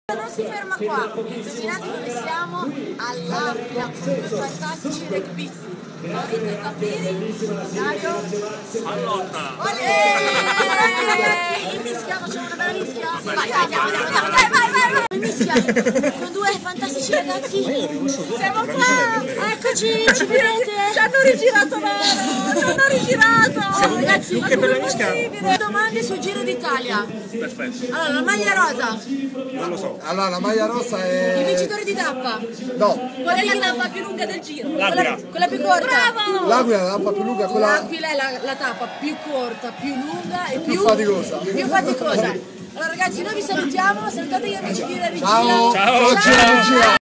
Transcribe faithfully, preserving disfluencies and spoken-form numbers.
Non si ferma qua, indovinate dove siamo? All'Aquila, con due fantastici rugbisti. Maurizio Zampini, Dario Allotta! Olè! In mischia, facciamo una bella mischia? Vai, vai, andiamo, andiamo, andiamo, vai, vai, vai, vai! In mischia, con due fantastici ragazzi. Siamo qua! Eccoci, ci vedete? Ci hanno rigirato loro! Ci hanno rigirato! Oh, ragazzi, che bella mischia! Domande sul Giro d'Italia. Perfetto. Allora, la maglia rosa. Non lo so. Allora, la maglia rossa è... Il vincitore di tappa. No. Qual è la tappa più lunga del giro? L'Aquila. Quella, quella più corta. Bravo! L'Aquila è la tappa più lunga, quella... L'Aquila è la, la tappa più corta, più lunga e più, Più faticosa. Più faticosa. Allora ragazzi, noi vi salutiamo, salutate gli amici di Regia. Ciao! Ciao! Ciao! Ciao.